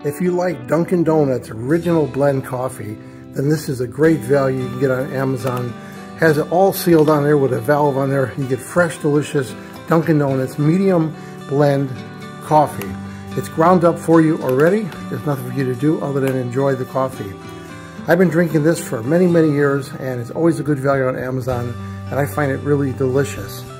If you like Dunkin Donuts Original Blend coffee, then this is a great value you can get on Amazon. Has it all sealed on there with a valve on there. You get fresh, delicious Dunkin Donuts medium blend coffee. It's ground up for you already. There's nothing for you to do other than enjoy the coffee. I've been drinking this for many, many years, and it's always a good value on Amazon, and I find it really delicious.